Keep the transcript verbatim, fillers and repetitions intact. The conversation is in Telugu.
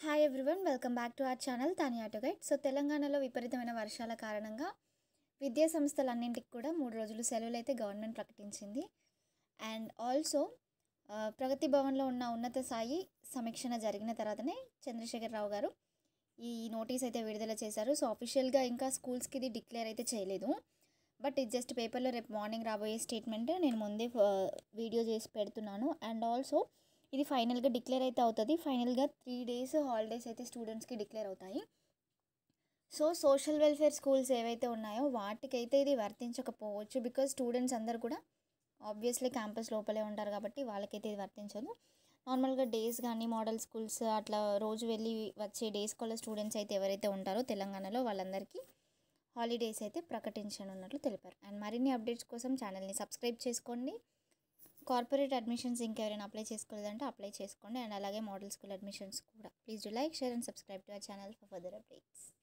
Hi everyone, welcome back to our channel Taniya auto guide. So తెలంగాణలో విపరీతమైన వర్షాల కారణంగా విద్యా సంస్థలన్నింటికి కూడా మూడు రోజులు సెలవులు అయితే గవర్నమెంట్ ప్రకటించింది. అండ్ ఆల్సో ప్రగతి భవన్లో ఉన్న ఉన్నత స్థాయి సమీక్షణ జరిగిన తర్వాతనే చంద్రశేఖర్ రావు గారు ఈ నోటీస్ అయితే విడుదల చేశారు. సో అఫీషియల్గా ఇంకా స్కూల్స్కి ఇది డిక్లేర్ అయితే చేయలేదు, బట్ ఇది జస్ట్ పేపర్లో రేపు మార్నింగ్ రాబోయే స్టేట్మెంట్ నేను ముందే వీడియో చేసి పెడుతున్నాను. అండ్ ఆల్సో ఇది ఫైనల్గా డిక్లేర్ అయితే అవుతుంది. ఫైనల్గా త్రీ డేస్ హాలిడేస్ అయితే స్టూడెంట్స్కి డిక్లేర్ అవుతాయి. సో సోషల్ వెల్ఫేర్ స్కూల్స్ ఏవైతే ఉన్నాయో వాటికైతే ఇది వర్తించకపోవచ్చు, బికాజ్ స్టూడెంట్స్ అందరు కూడా ఆబ్వియస్లీ క్యాంపస్ లోపలే ఉంటారు కాబట్టి వాళ్ళకైతే ఇది వర్తించదు. నార్మల్గా డేస్ కానీ మోడల్ స్కూల్స్ అట్లా రోజు వెళ్ళి వచ్చే డే స్కాలర్ స్టూడెంట్స్ అయితే ఎవరైతే ఉంటారో తెలంగాణలో వాళ్ళందరికీ హాలిడేస్ అయితే ప్రకటించనున్నట్లు తెలిపారు. అండ్ మరిన్ని అప్డేట్స్ కోసం ఛానల్ని సబ్స్క్రైబ్ చేసుకోండి. కార్పొరేట్ అడ్మిషన్స్ ఇంకెవరైనా అప్లై చేసుకోలేదంటే అప్లై చేసుకోండి. అండ్ అలాగే మోడల్ స్కూల్ అడ్మిషన్స్ కూడా. Please do like, share and subscribe to our channel for further updates.